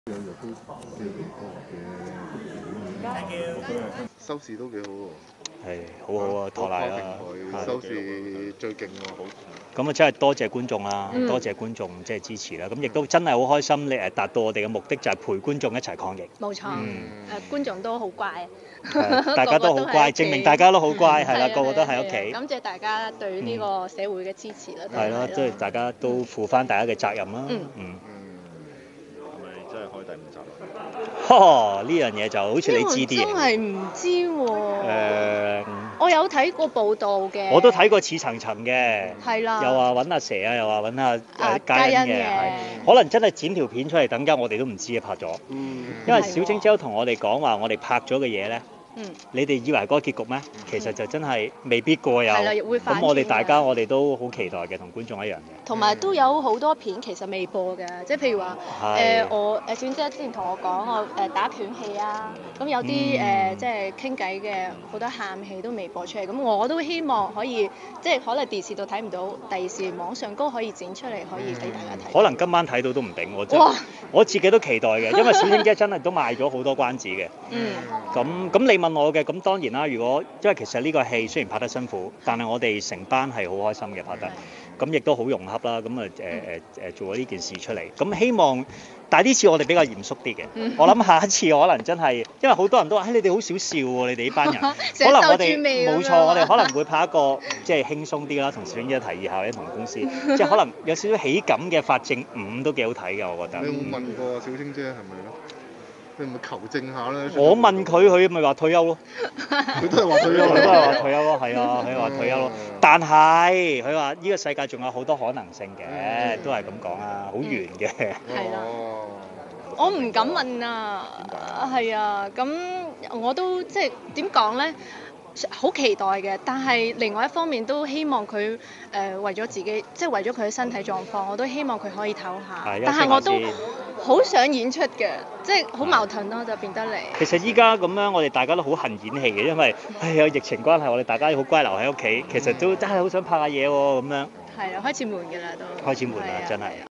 有日都即係幾多嘅收視都幾好喎。 係好好啊，托賴啦， 平台收視最勁喎，好。 咁啊真係多謝觀眾啦，多謝觀眾即係支持啦。咁亦都真係好開心，你達到我哋嘅目的就係陪觀眾一齊抗疫。 冇錯，觀眾都好乖， 大家都好乖，證明大家都好乖，係啦，個個都喺屋企。 感謝大家對呢個社會嘅支持啦。 係咯，即係大家都負翻大家嘅責任啦。 係咪真係開第5集啦？ 呢樣嘢就好似你知啲嘢。 真係唔知喎。我有睇過報道嘅。 我都睇過似層層嘅。 係啦。 又話揾阿蛇啊，又話揾阿嘉欣嘅，可能真係剪條片出嚟，等間我哋都唔知啊拍咗。因為小青姐同我哋講話，我哋拍咗嘅嘢咧。你哋以為嗰個結局咩？其實就真係未必過有。咁我哋大家我哋都好期待嘅，同觀眾一樣嘅。 同埋都有好多片其實未播嘅，即係譬如話我小青姐之前同我講我打拳戲啊，咁有啲即係傾偈嘅好多喊戲都未播出嚟，咁我都希望可以即係可能電視度睇唔到，第時網上都可以剪出嚟可以俾大家睇。 可能今晚睇到都唔定我自己都期待嘅，因為小青姐真係都賣咗好多關子嘅。咁你問我嘅，咁當然啦。如果因為其實呢個戲雖然拍得辛苦，但係我哋成班係好開心嘅拍得，咁亦都好融洽啦。咁做咗呢件事出嚟，咁希望，但係呢次我哋比較嚴肅啲嘅。我諗下一次可能真係，因為好多人都話，你哋好少笑喎，你哋呢班人。可能我哋冇錯，我哋可能會拍一個即係輕鬆啲啦，同小青姐提議下，或者同公司，即係可能有少少喜感嘅法證5都幾好睇嘅，我覺得。 你有冇問過小青姐係咪咧？你咪求證下咧。 我問佢咪話退休咯。 佢都係話退休， 佢都係話退休咯，係啊，佢話退休咯。但係佢話呢個世界仲有好多可能性嘅，都係咁講啊，好圓嘅。 係啦。我唔敢問啊。係啊，咁我都即係點講咧？好期待嘅，但係另外一方面都希望佢為咗自己，即係為咗佢嘅身體狀況，我都希望佢可以唞下。但係我都好想演出嘅，即係好矛盾咯，就變得嚟。 其實依家咁樣，我哋大家都好恨演戲嘅，因為有疫情關係，我哋大家好乖留喺屋企，其實都真係好想拍下嘢喎咁樣。 係啊，開始悶㗎啦都。 開始悶啦，真係。